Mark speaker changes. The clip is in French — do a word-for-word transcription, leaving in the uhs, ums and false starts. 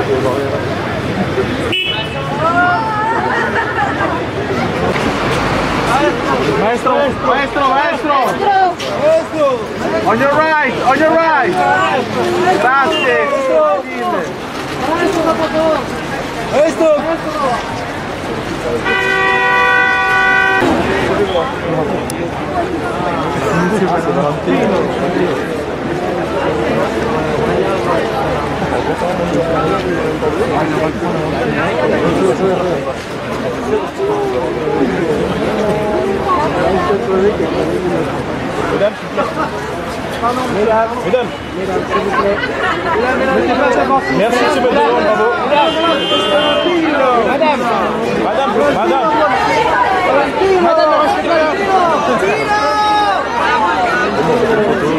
Speaker 1: Maestro, maestro, maestro! Maestro! On your right, on your right! Fantastic! Maestro! Mesdames, mesdames, merci M. Bedouin, bravo. Madame, madame, madame, madame, madame,